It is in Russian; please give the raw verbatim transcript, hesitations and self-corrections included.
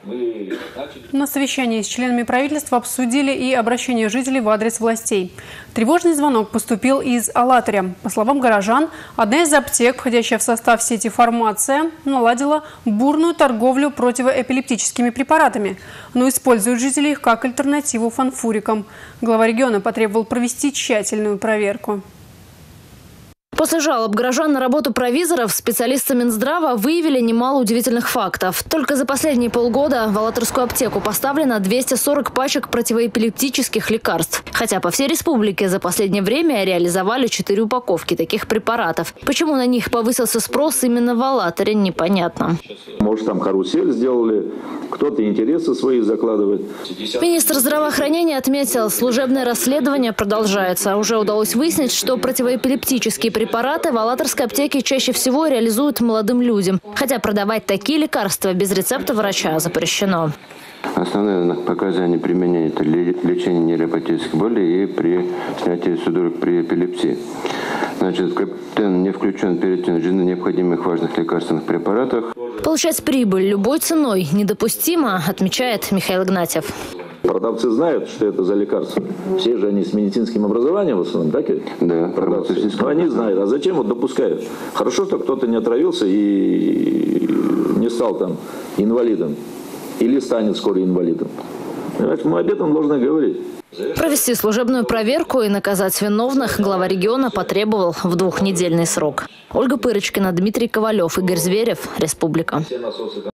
На совещании с членами правительства обсудили и обращение жителей в адрес властей. Тревожный звонок поступил из Алатыря. По словам горожан, одна из аптек, входящая в состав сети «Фармация», наладила бурную торговлю противоэпилептическими препаратами, но используют жители их как альтернативу фанфурикам. Глава региона потребовал провести тщательную проверку. После жалоб горожан на работу провизоров специалисты Минздрава выявили немало удивительных фактов. Только за последние полгода в Алатырскую аптеку поставлено двести сорок пачек противоэпилептических лекарств. Хотя по всей республике за последнее время реализовали четыре упаковки таких препаратов. Почему на них повысился спрос именно в Алатыре, непонятно. Может, там карусель сделали, кто-то интересы свои закладывает. Министр здравоохранения отметил, служебное расследование продолжается. Уже удалось выяснить, что противоэпилептические препараты Препараты в Алатырской аптеке чаще всего реализуют молодым людям. Хотя продавать такие лекарства без рецепта врача запрещено. Основные показания применения – это лечение нейропатических болей и при снятии судорог при эпилепсии. Значит, капитан не включен перед необходимых важных лекарственных препаратах. Получать прибыль любой ценой недопустимо, отмечает Михаил Игнатьев. Продавцы знают, что это за лекарства. Все же они с медицинским образованием в основном, так ведь? Да. Продавцы. Но они знают. А зачем вот допускают? Хорошо, что кто-то не отравился и не стал там инвалидом. Или станет скоро инвалидом. Понимаете, мы об этом должны говорить. Провести служебную проверку и наказать виновных глава региона потребовал в двухнедельный срок. Ольга Пырочкина, Дмитрий Ковалев, Игорь Зверев, Республика.